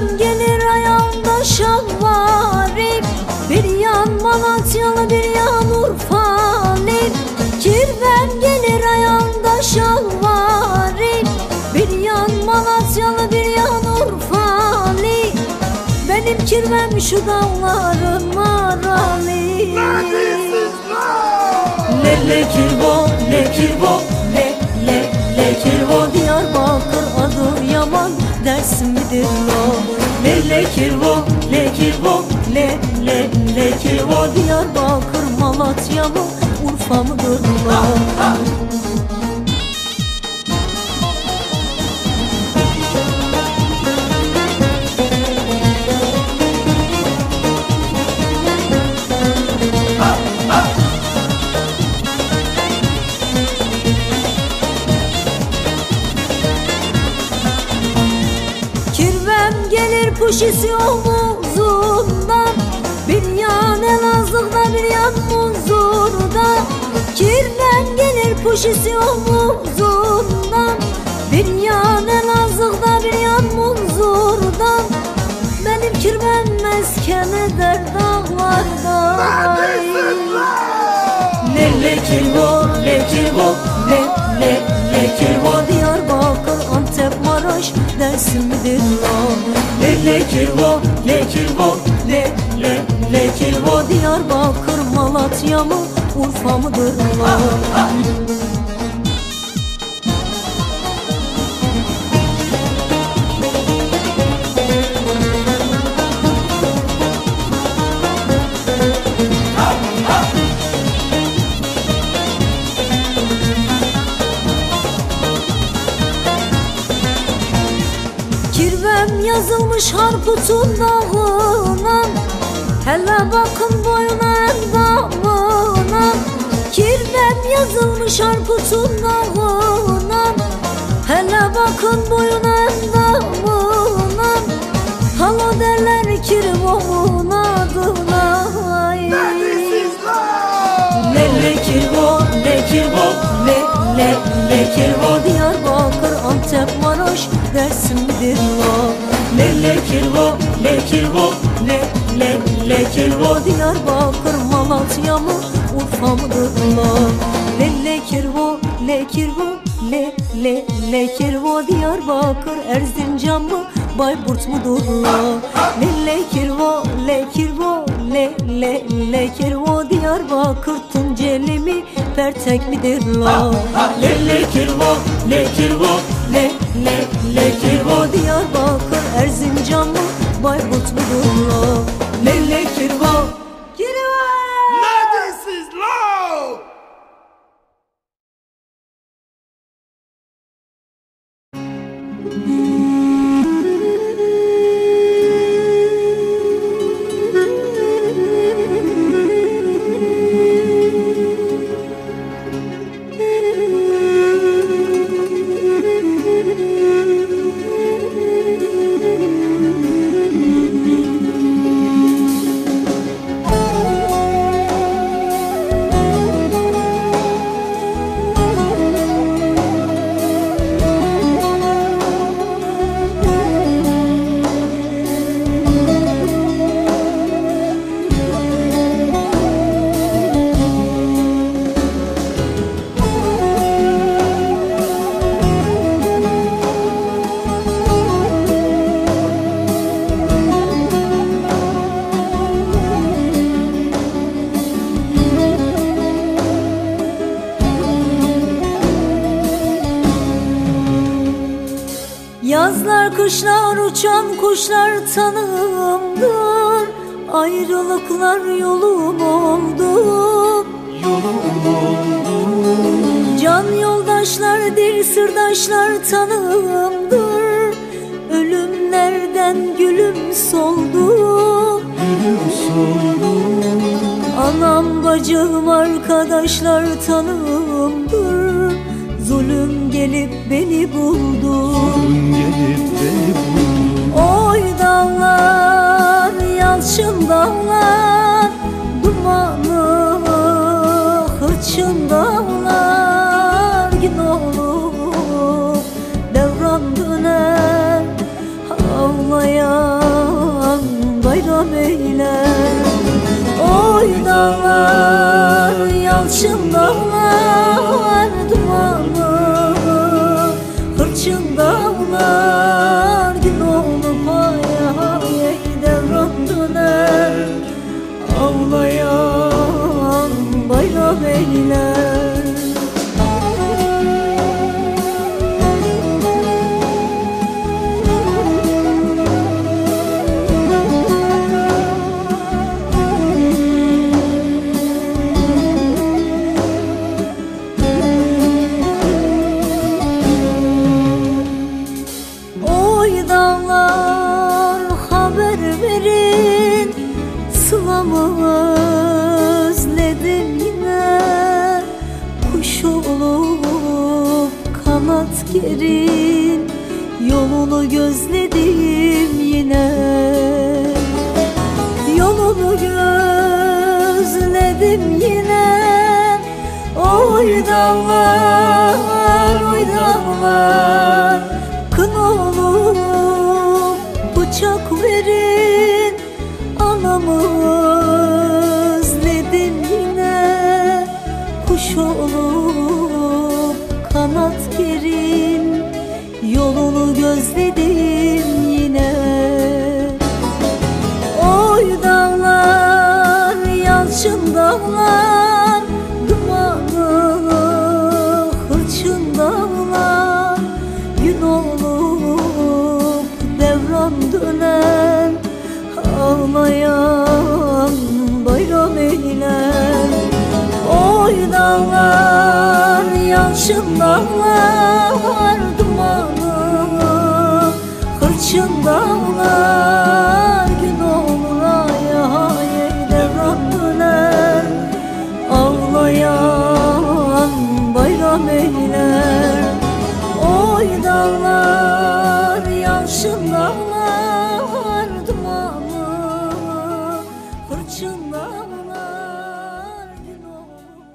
Kirvem gelir ayağımda şalvari, bir yan Malatyalı bir yan Urfalı. Kirvem gelir ayağımda şalvari, bir yan Malatyalı bir yan Urfalı. Benim kirvem şu dağların maralı. Le kirvo, le kirvo, le kirvo. Diyarbakır adı yaman, Dersim midir lo? Le kirvo, le kirvo, le kirvo. Diyarbakır Malatya mı, Urfa mıdır lo? Gelir puşisi omuzundan, bir yan Elazığ'da bir yan Munzur'da. Kirvem gelir puşisi omuzundan, bir yan Elazığ'da bir yan Munzur'da. Benim kirvem mesken eder dağlarda. Le kirvo, le kirvo, le kirvo. Diyarbakır, Antep, Maraş, Dersim midir lo? Le kirvo, le kirvo, le kirvo. Diyarbakır Malatya mı, Urfa mıdır lo? Kirvem yazılmış Harput'un dağına, hele bakın boyuna endamına. Kirvem yazılmış Harput'un dağına, hele bakın boyuna endamına. Halo derler kirvomun adına. Le kirvo, le kirvo, le kirvo. Diyarbakır, Antep, Maraş, Dersim midir lo? Le kirvo, le kirvo, le kirvo. Diyarbakır Malatya mı, Urfa mıdır lo? Le kirvo, le kirvo, le kirvo. Diyarbakır Erzincan mı, Bayburt mudur lo? Le kirvo, le kirvo, le kirvo. Diyarbakır Tunceli mi, Pertek midir lo? Le kirvo, le kirvo, le kirvo. Diyarbakır Erzincan mı, Bayburt mudur lo? Le kirvo, kirvo. This is low. Yazlar kışlar uçan kuşlar tanığımdır, ayrılıklar yolum oldu. Can yoldaşlardır, sırdaşlar tanığımdır, ölümlerden gülüm soldu. Anam bacım arkadaşlar tanığımdır, zulüm gelip beni buldu. Oy dağlar, yalçın dağlar, dumanı hırçın dağlar. Gün olup devran döner, ağlayan dağlar, yalçın dağlar, dumanı hırçın dağlar, gün olup ay devran döner, ağlayan bayram eyler. Özledim yine, kuş olup kanat gerin, yolunu gözledim yine, yolunu gözledim yine. Oy dağlar, oy dağlar, kın olup bıçak verin, anamı özledim yine, kuş olup kanat gerin, yolunu gözledim yine. Oy dağlar, yalçın dağlar, dumanı hırçın dağlar, gün olup devran döner, ağlayan bayram eyler. Oy dağlar, yalçın dağlar, dumanı hırçın dağlar, gün olur ay devran döner, ağlayan bayram eyler. Oy dağlar, yalçın dağlar, dumanı hırçın dağlar, gün olur.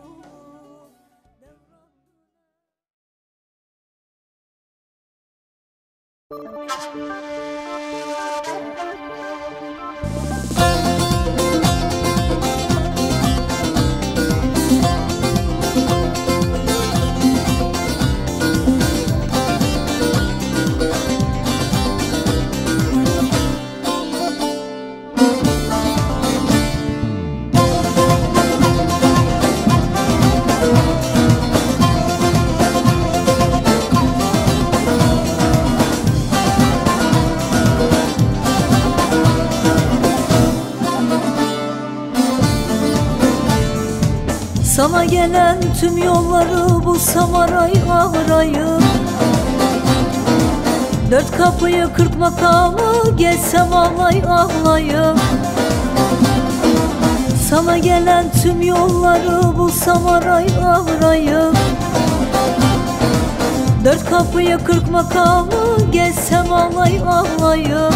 Sana gelen tüm yolları bu Samaray ağrayım, dört kapıyı 40 makamı geçsem ağlay ağlayım. Sana gelen tüm yolları bu Samaray ağrayım, dört kapıyı 40 makamı geçsem ağlay ağlayım.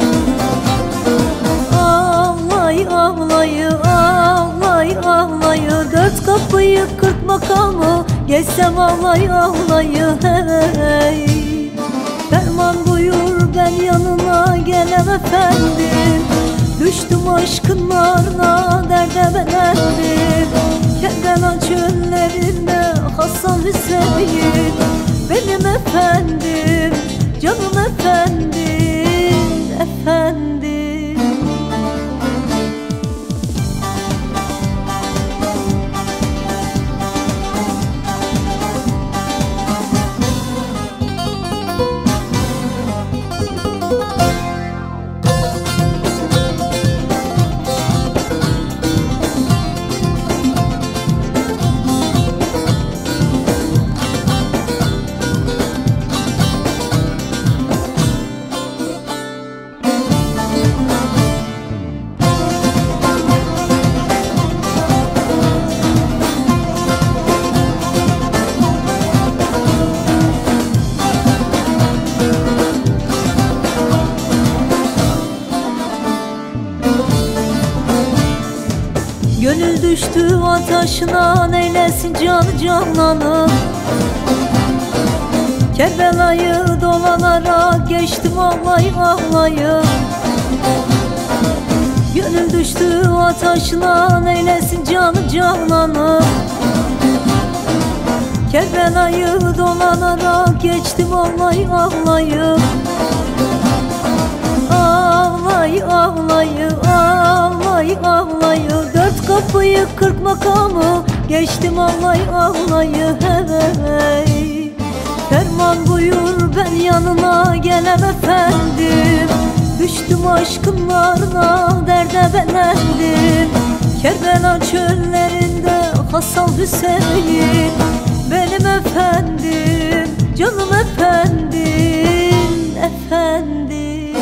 Ağlay ağlayı, ağlay ağlayı, dört kapıyı 40 makamı geçsem ağlay ağlayı. Hey, ferman buyur ben yanına gelem efendim, düştüm aşkın narına derde belendim. Kerbela çöllerinde Hasan Hüseyin benim efendim, canım efendim, efendim. Gönül düştü ataşına, neylesin canı canlanı. Kerbela'yı dolanarak geçtim ağlay ağlayı. Gönül düştü ataşla, eylesin canı cananı. Kerbenayı dolanarak geçtim ağlayı ağlayı. Ağlayı ağlayı, ağlayı ağlayı. Dört kapıyı 40 makamı geçtim ağlayı ağlayı. Hey, ferman buyur ben yanına gelem efendim. Düştüm aşkınlarına, derde belendim. Kerbela çöllerinde Hasan Hüseyin benim efendim, canım efendim, efendim.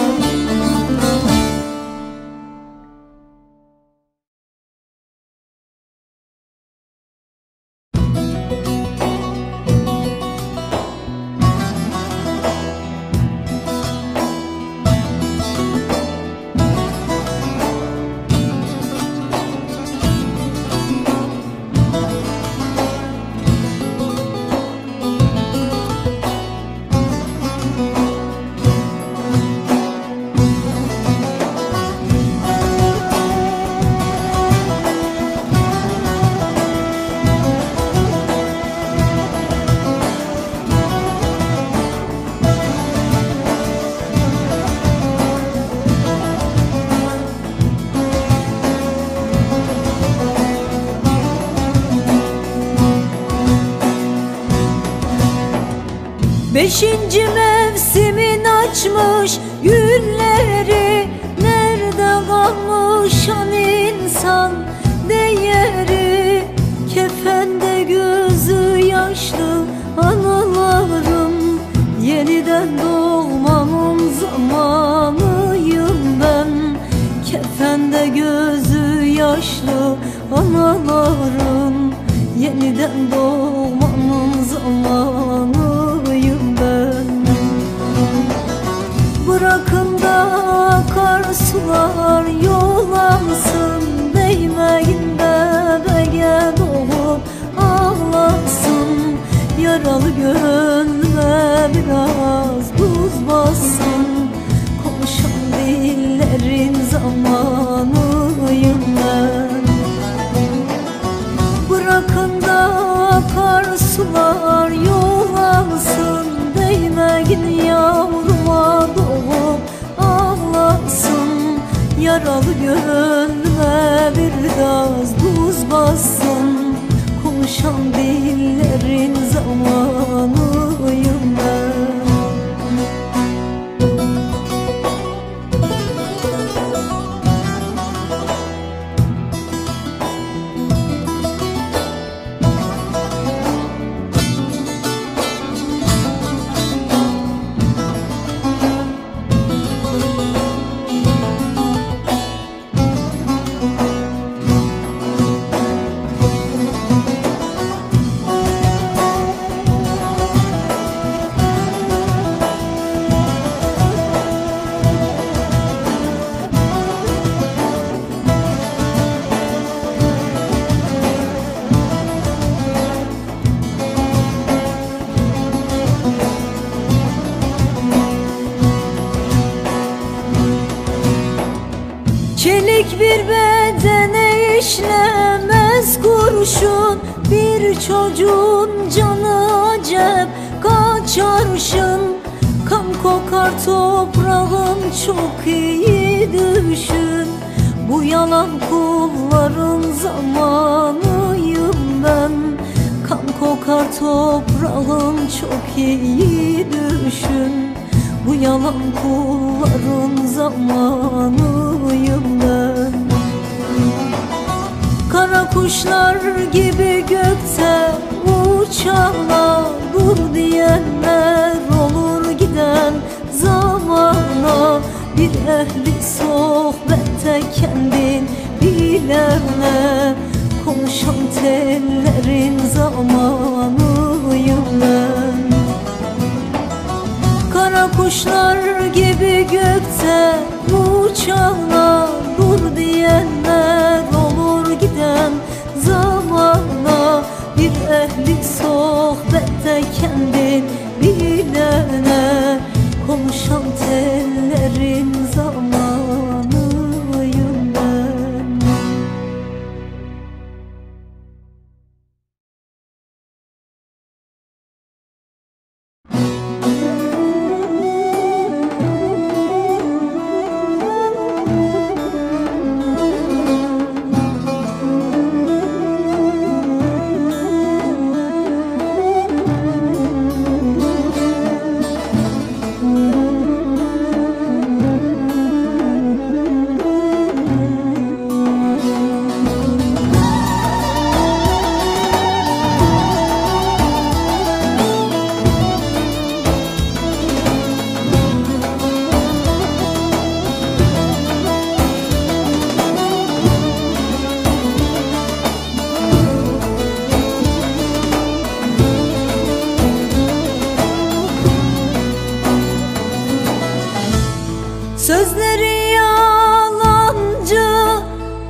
Beşinci mevsimin açmış gülleri, nerede kalmış an insan değeri? Kefende gözü yaşlı analarım, yeniden doğmamın zamanıyım ben. Kefende gözü yaşlı analarım, yeniden doğmamın zamanıyım ben. Bırakın da akarsular yol alsın, değmeyin bebeğe doğup ağlasın. Yaralı gönlüme biraz buz bassın, konuşan dillerin zamanıyım ben. Bırakın da akarsular yol alsın, değmeyin yavruma doğup ağlasın. Yaralı gönlüme biraz buz bassın, konuşan dillerin zamanıyım ben. Çelik bir bedene işlemez kurşun, bir çocuğun canı acep kaçarşın. Kan kokar toprağım, çok iyi düşün. Bu yalan kulların zamanıyım ben. Kan kokar toprağım, çok iyi düşün. Bu yalan kulların zamanıyım ben. Kara kuşlar gibi gökte uçanlar, dur diyenler olur giden zamana. Bir ehli sohbette kendin bilene, konuşan tellerin zamanıyım ben. Kara kuşlar gibi gökte uçanlar, dur diyenler olur giden zamana. Bir ehli sohbette kendin bilene, konuşan tellerin zamanıyım ben.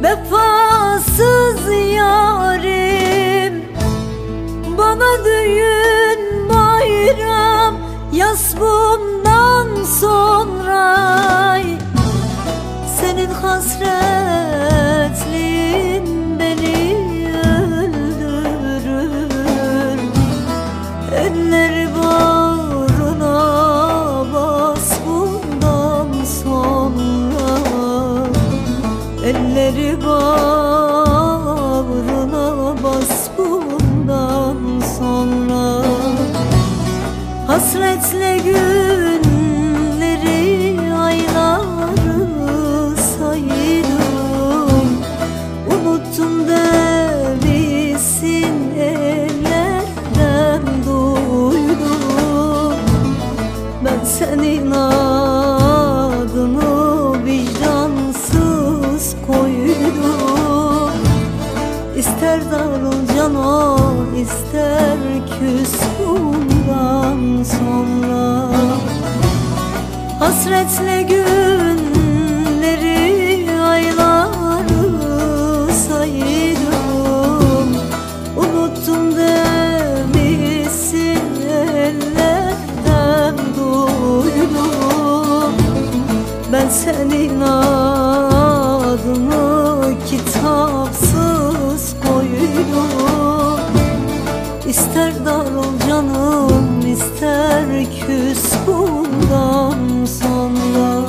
Vefasız yarim, bana düğün bayram yaz bundan sonra. Senin hasretliğin beni öldürür. Eller bağrına bas bundan sonra. Elleri bağrına bas bundan sonra. Hasretle günleri, ayları saydım. Unuttum demişsin, ellerden duydum. Ben senin adını vicdansız koydum. İster darıl canım, ister küs bundan sonra. Hasretle günleri, ayları saydım. Unuttum demişsin, ellerden duydum. Ben senin adını kitapsız koydum. İster darıl canım, ister küs bundan sonra.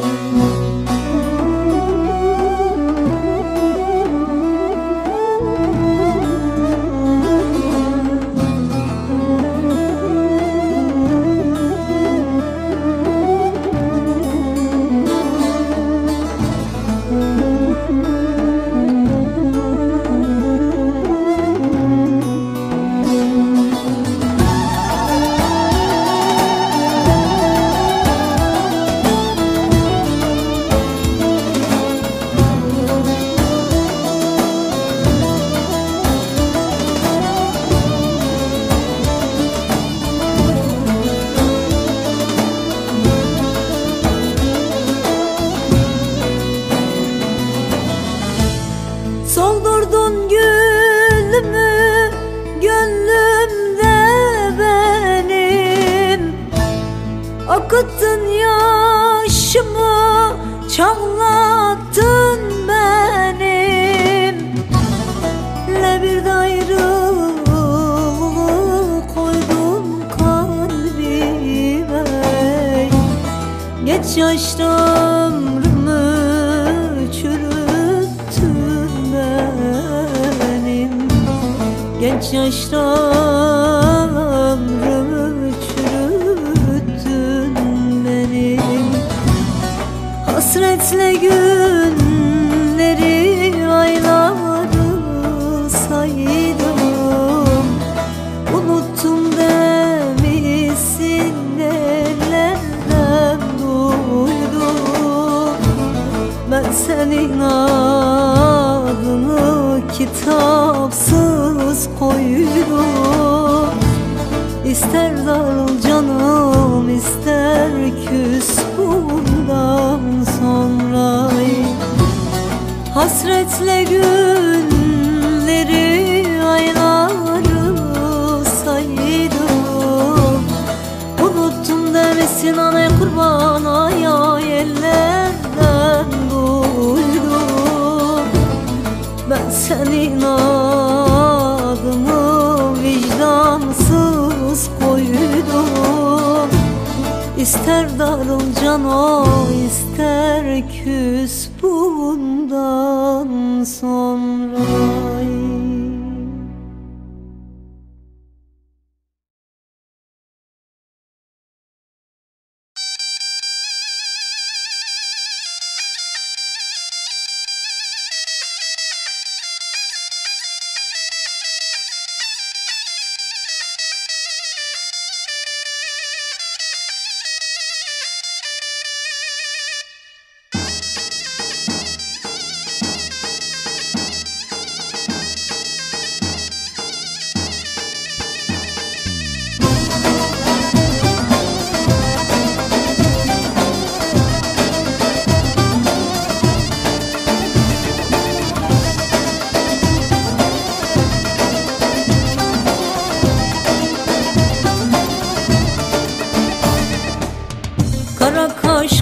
Soldurdun gülümü gönlümde benim. Akıttın yaşımı, çağlattın benim. Ne bir ayrılığı koydun kalbime. Geç yaşta ömrümü çürüttün benim. Genç yaşta ömrümü çürüttün benim. Hasretle günleri, ayları saydım. Unuttum demişsin, ellerden duydum. Ben senin adını kitapsız koydum. İster darıl canım, ister küs bundan sonra. Hasretle günleri, ayları saydım. Unuttum demişsin, anaya kurban, aya ellerden duydum. Ben senin adını vicdansız koydum. İster darıl canım, ister küs bundan sonra.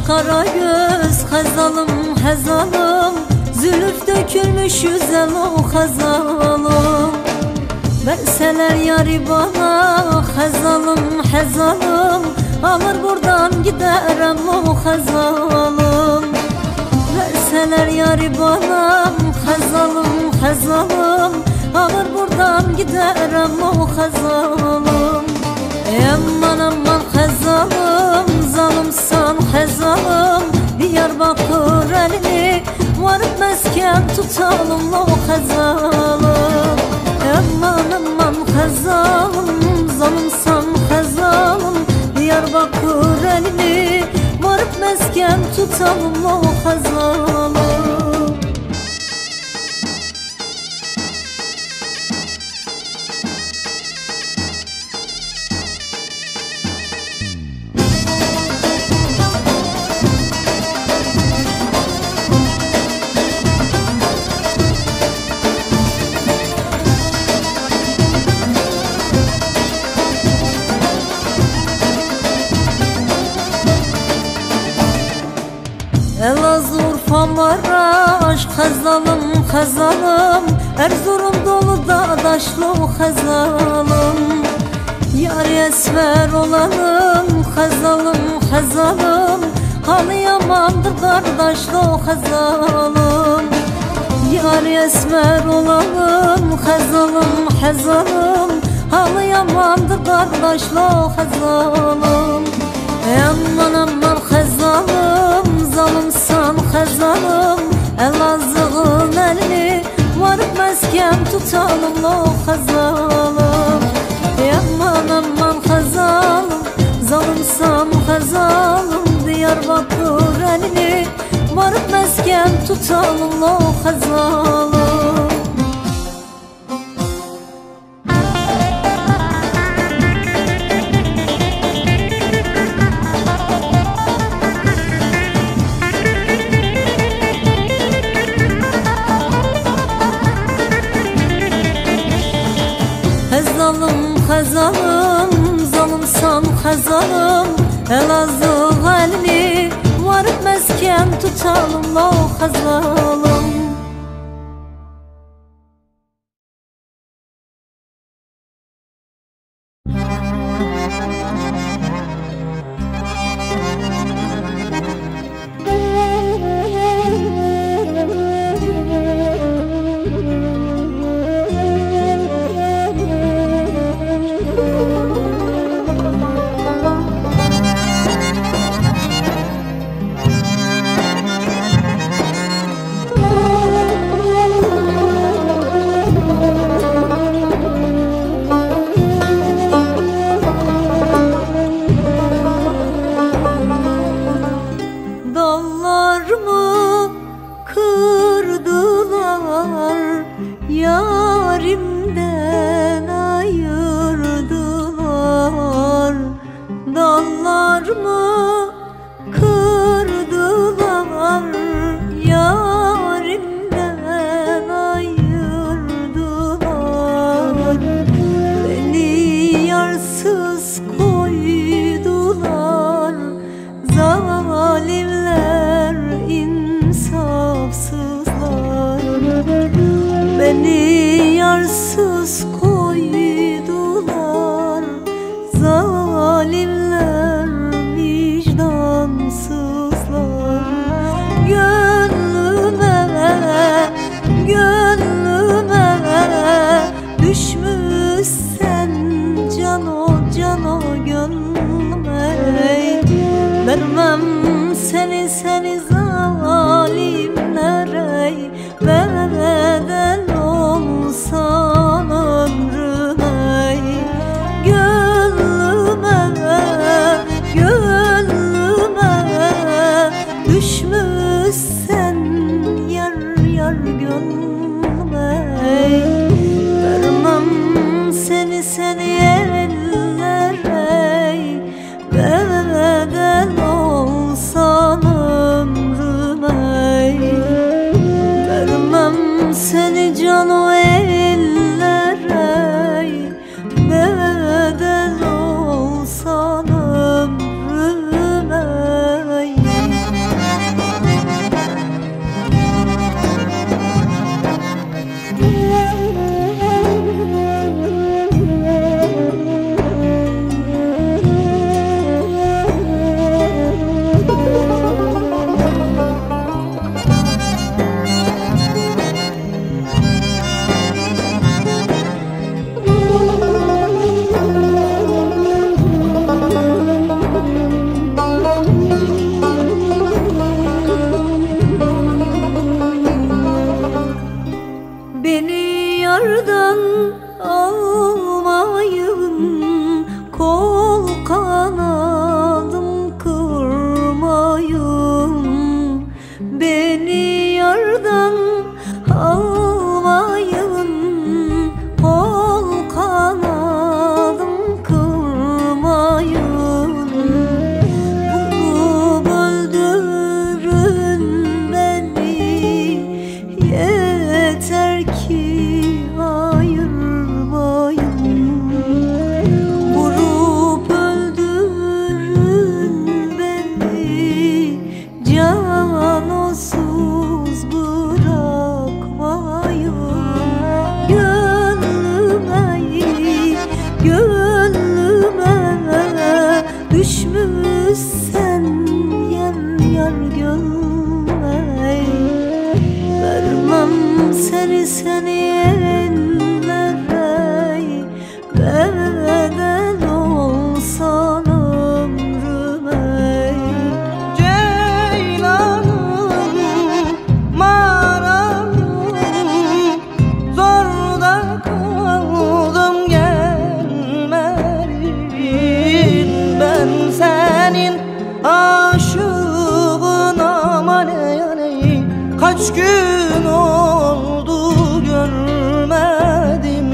kara göz Xəzalım, Xəzalım, zülüf dökülmüş yüzən o Xəzalım. Verseler yari bana Xəzalım, Xəzalım, alır buradan giderem o Xəzalım. Verseler yari bana Xəzalım, Xəzalım, alır buradan giderem o Xəzalım. Aman aman Xəzalım, zalımsan Xəzalım, Diyarbakır elini varıp mesken tutalım o Xəzalım. Aman aman Xəzalım, zalımsan Xəzalım, Diyarbakır elini varıp mesken tutalım o Xəzalım. Elazığ, Urfa, Maraş, Xəzalım, Xəzalım, Erzurum dolu dağdaşlı Xəzalım. Yar esmer olalım Xəzalım, Xəzalım, halı yamandır qardaşlı Xəzalım. Yar esmer olalım Xəzalım, Xəzalım, halı yamandır qardaşlı Xəzalım. Aman aman Xəzalım, zalımsan Xəzalım, Elazığ'ın elini varıp mesken tutalım o Xəzalım. Aman aman Xəzalım, zalımsan Xəzalım, Diyarbakır elini varıp mesken tutalım o Xəzalım. Xəzalım, Xəzalım, zalımsan Xəzalım, Elazığ elini varıp mesken tutalım o Xəzalım. Dallarımı kırdılar, yarimden ayırdılar. Dallarımı kırdılar, yarimden ayırdılar. Beni yarsız koydular, zalimler, insafsızlar. Beni yarsız koydular, zalimler, vicdansızlar. Gönlüme, gönlüme düşmüşsen cano, cano gönlüme. Vermem seni, seni zalimlere, bedel olsan ömrüme. Gönlüme, senin aşığın aman ey, kaç gün oldu görmedim.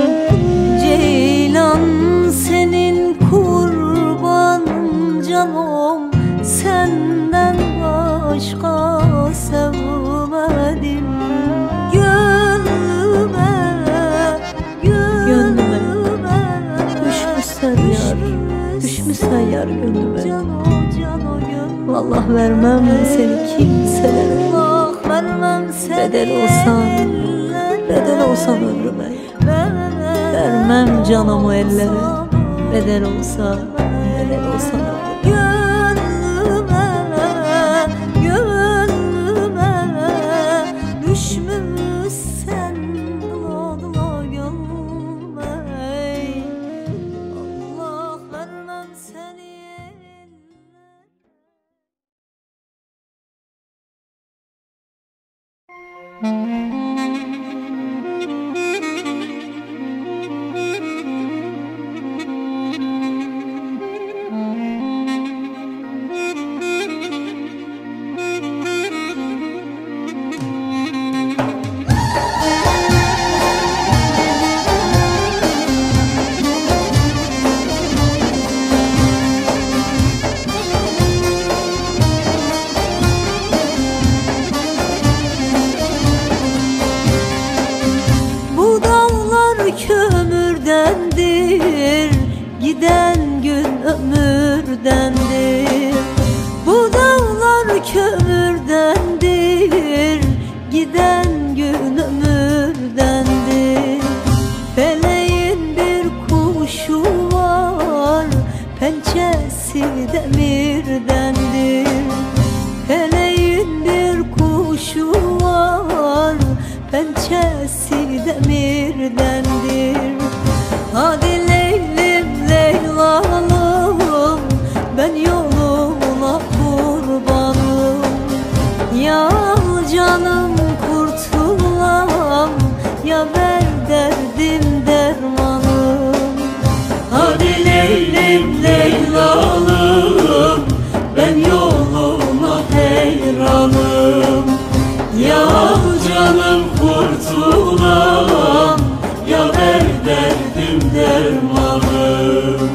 Ceylan senin kurbanın canım, senden başka sevmedim. Gönlüme düşmüşsen yar, düşmüşsen yar gönlüme. Vallahi vermem seni kimselere. Bedel olsan ömrüme. Vermem canımı ellere. Bedel olsan ömrüme. Gönlüme düşmüşsen dola gönlüme. Allah vermem seni. Kömürdendir, giden gün ömürdendir. Bu dağlar kömürdendir, giden gün ömürdendir. Feleğin bir kuşu var, pençesi demirdendir. Feleğin bir kuşu var, pençesi demirdendir. Hadi Leylim Leylalım, ben yoluna kurbanım. Ya canım kurtulam, ya ver derdim dermanım. Hadi Leylim Leylalım, ben yoluna heyranım. Ya canım kurtulam, ya ver derdim dermanım.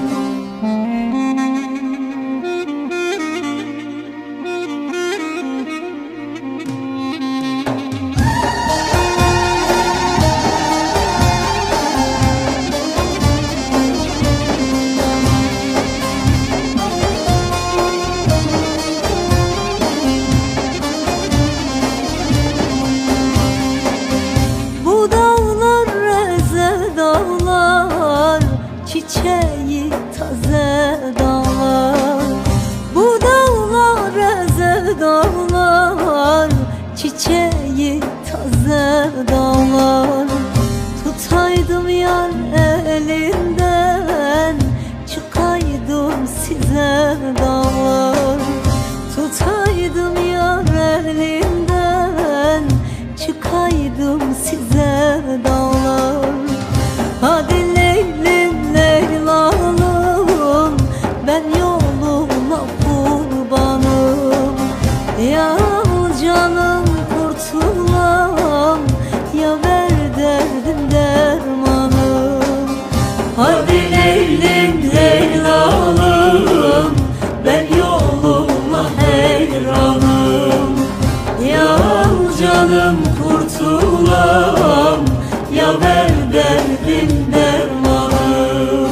Çiçeği taze dağlar, bu dağlar eze dağlar. Çiçeği taze dağlar. Tutaydım yar elinden, çıkaydım size dağlar. Tutaydım yar elinden, çıkaydım size dağlar. Hadi Leylim Leylalım, ben yoluna kurbanım. Ya canım kurtulam, ya ver derdim dermanım. Hadi Leylim Leylalım, ben yoluna heyranım. Ya canım kurtulam, ya ver derdim dermanım.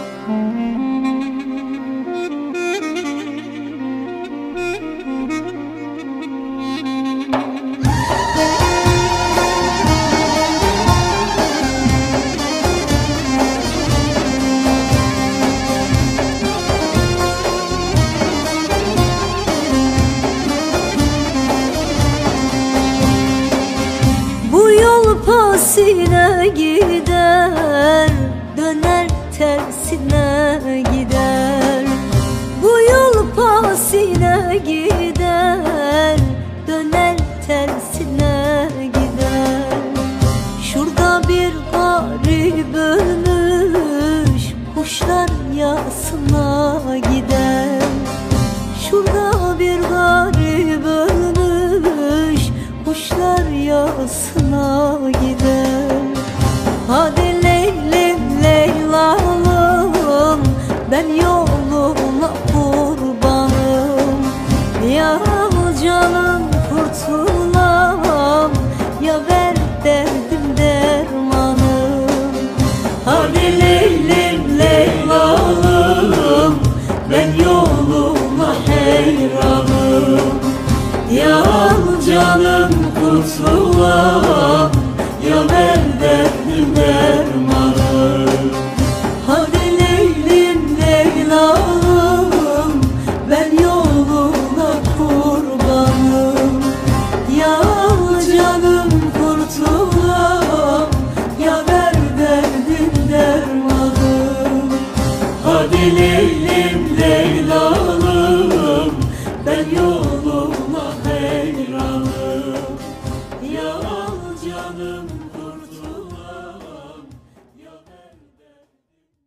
Bu yol pasine gider, döner tersine gider. Bu yol pasine gider, döner tersine gider. Şurada bir garip ölmüş, kuşlar yasına gider. Şurada bir garip ölmüş, kuşlar yasına gider. Hadi Leylim Leylalım, ben yoluna kurbanım. Ya canım kurtulam, ya ver derdim dermanım. Hadi Leylim Leylalım, ben yoluma hayranım. Ya canım kurtulam, ya ver derdim dermanım. Hadi Leylim Leylalım, ben yoluna kurbanım. Ya canım kurtulam, ya ver derdim dermanım. Hadi Leylim Leylalım, ben yoluma hayranım. Ya canım kurtulam, ya ver derdim.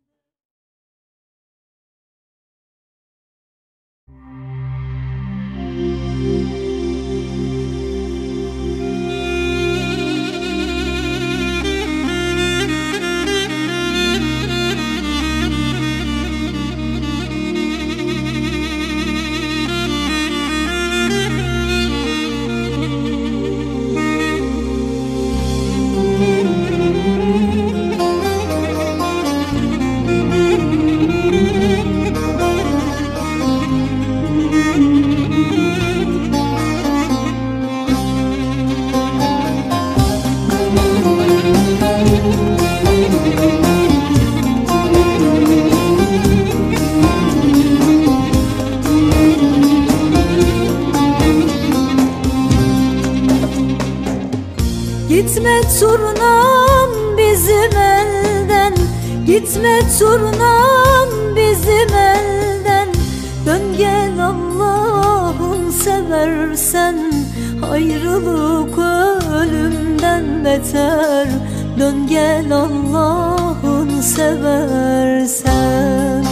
Gitme turnam bizim elden, gitme turnam bizim elden. Dön gel Allah'ım seversen, ayrılık ölümden beter. Dön gel Allah'ım seversen.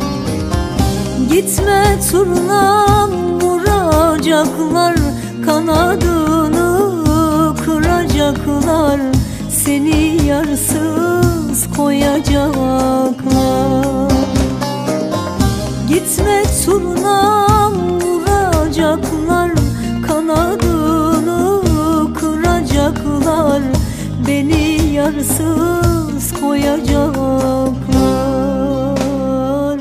Gitme turnam, vuracaklar kanadını, kıracaklar seni, yarsız koyacaklar. Gitme turnam, vuracaklar kanadını, kıracaklar beni, yarsız koyacaklar.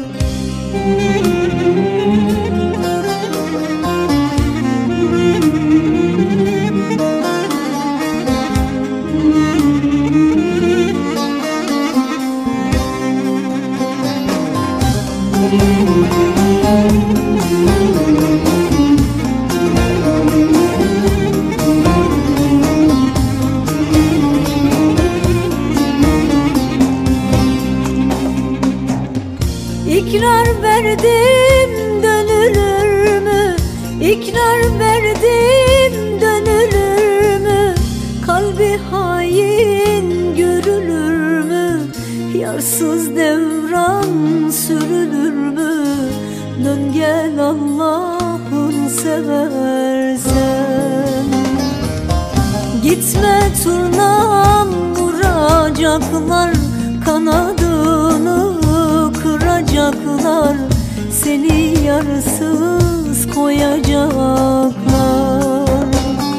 İkrar verdim dönülür mü? İkrar verdim dönülür mü? Kalbi hain görülür mü? Yarsız devran sürülür mü? Dön gel Allah'ın seversen. Gitme turnam, vuracaklar kanadını, kıracaklar seni, yarsız koyacaklar.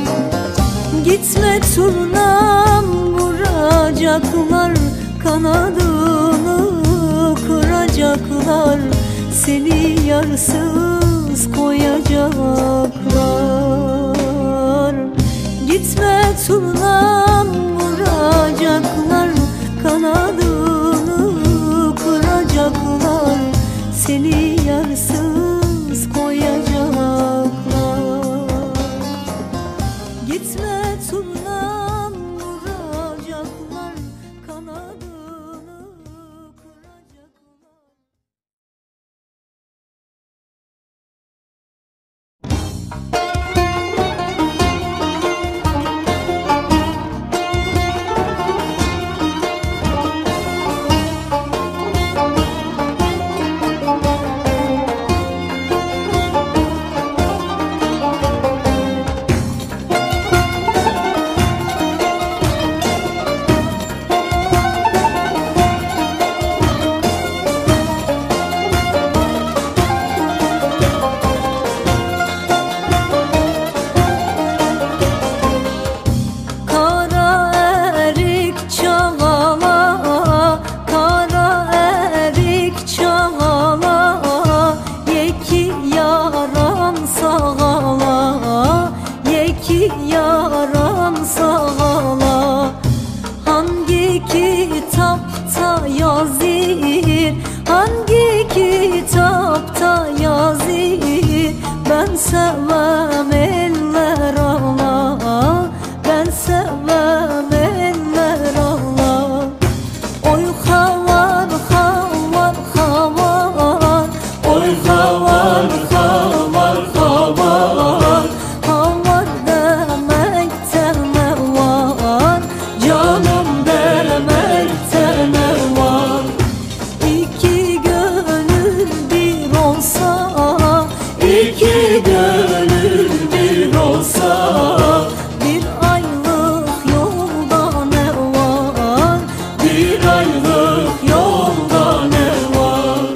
Gitme turnam, vuracaklar kanadını, kıracaklar seni, yarsız koyacaklar. Gitme turnam, vuracaklar kanadını, kıracaklar seni, yarsız koyacaklar. Gitme turnam, vuracaklar kanadını, kıracaklar. da yazi, ben sevmem eller ağla, ben sevmem eller ağla. Oy havar havar havar, oy havar havar havar, havar demekte ne var, canım demekte ne var. İki gönül bir olsa, iki gönül bir olsa, bir aylık yolda ne var, bir aylık yolda ne var.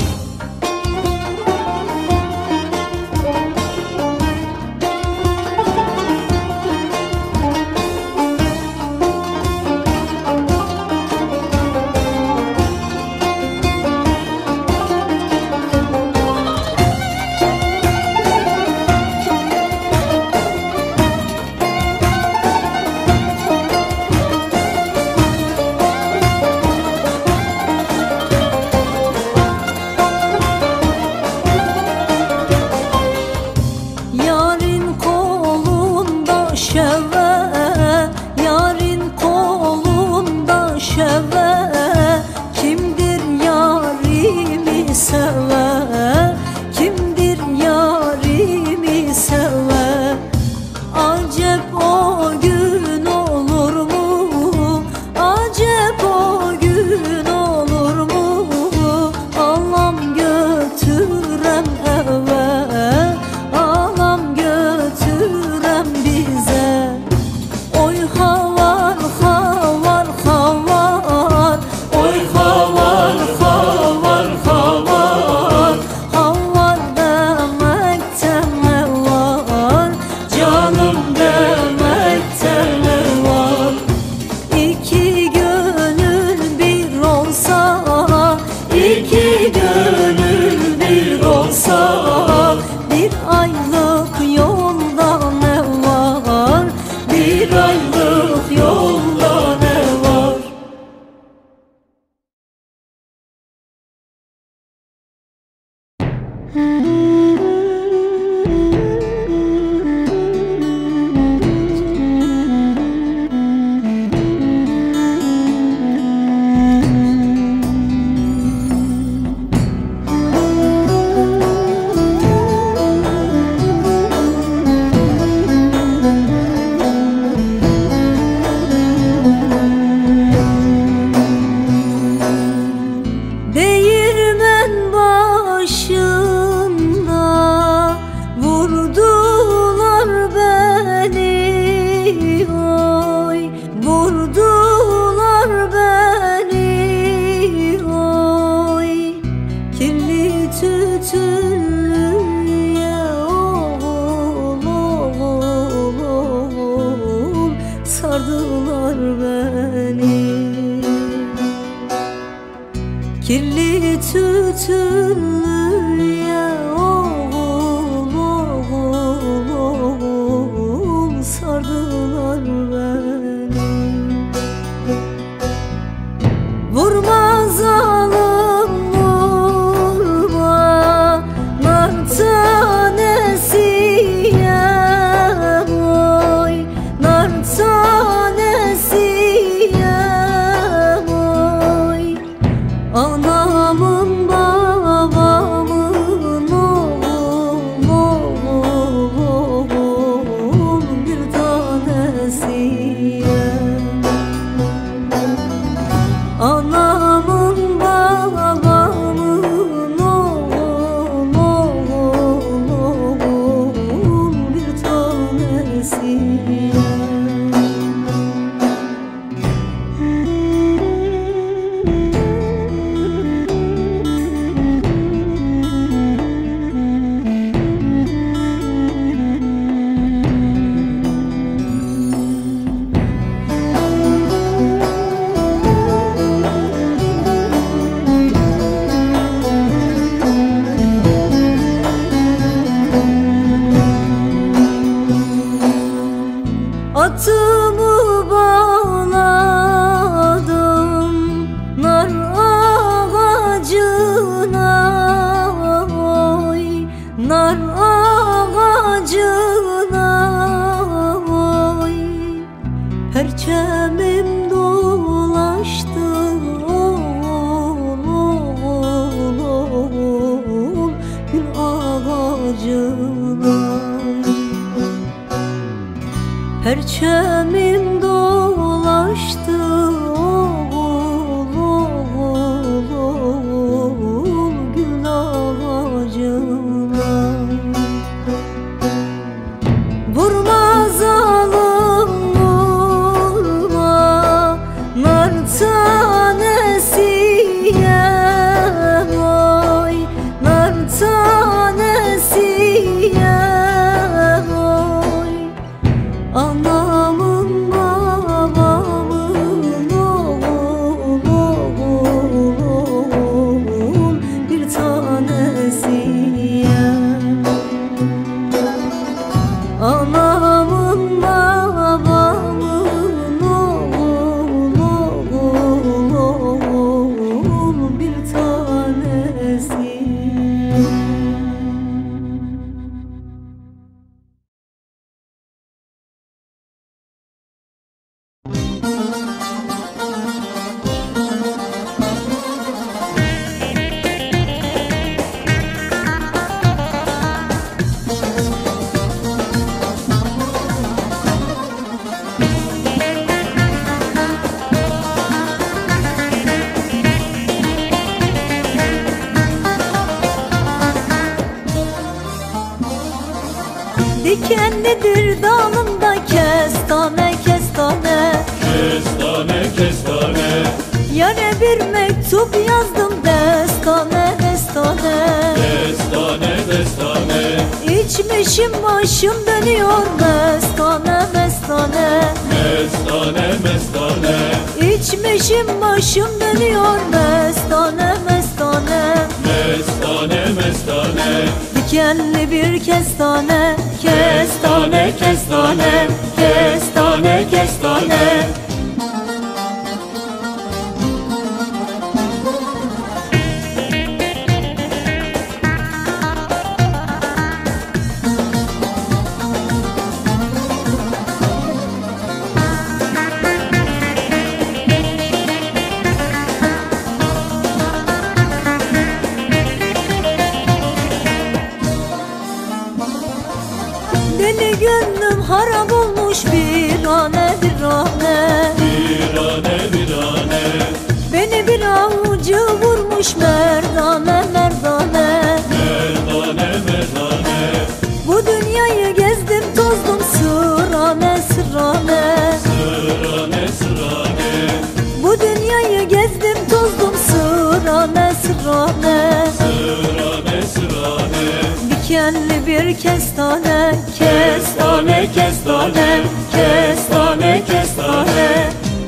Yarın kolunda şeve, yarın kolunda şeve, kimdir yarimi seve, kimdir yarimi seve. Acep o gün olur mu, acep o gün olur mu, Allah'ım götürem eve, Allah'ım götürem bize. Oy havar havar havar, oy havar havar havar, havar demekte ne var, canım demekte ne var. İki gönül bir olsa, iki gönül bir olsa, bir aylık yolda ne var, bir aylık yolda ne var. Değirmen başında vurdular beni, oy vurdular beni, oy kirli tütünlüye oğul oğul oğul sardılar beni. Kirli tütünlüye oğul oğul oğul sardılar beni. Vurma zalim vurma, Serçemin dolaştı oğul oğul gül ağacına. Vurma zalim vurma nar tanesiye, oy nar tanesiye, oy anamın babamın oğul oğul bir tanesiye. Anamın babamın oğul oğul bir tanesi. Dikenlidir dalında kestane kestane, Kestane kestane, yare bir mektup yazdım destane destane. destane destane, İçmişim başım dönüyor mestane mestane. mestane mestane, İçmişim başım dönüyor mestane mestane. mestane mestane, Dikenli bir kestane, kestane kestane, kestane kestane. Deli gönlüm harap olmuş bir ane bir ane. virane virane, Beni bir avcı vurmuş merdane merdane. merdane merdane, Bu dünyayı gezdim tozdum sırane sırane. sırane sırane, Bu dünyayı gezdim tozdum sırane sırane. sırane sırane, Dikenli bir kestane, kestane kestane, kestane kestane.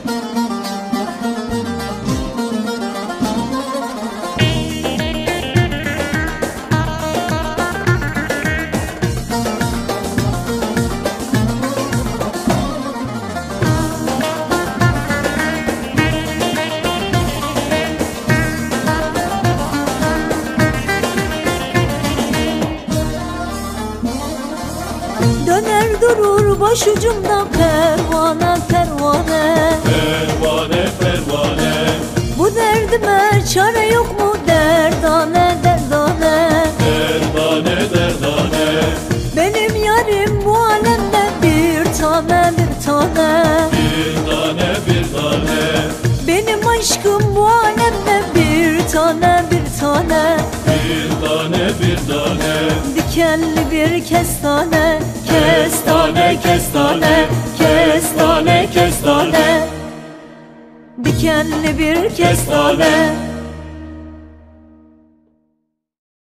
Döner durur başucumda pervane pervane. pervane pervane, Bu derdime çare yok mu derdane derdane. derdane derdane, Benim yarim bu alemde bir tane bir tane. bir tane bir tane, Benim aşkım bu alemde bir tane bir tane. bir tane bir tane, Dikenli bir kestane, kestane kestane, kestane kestane. Dikenli bir kestane,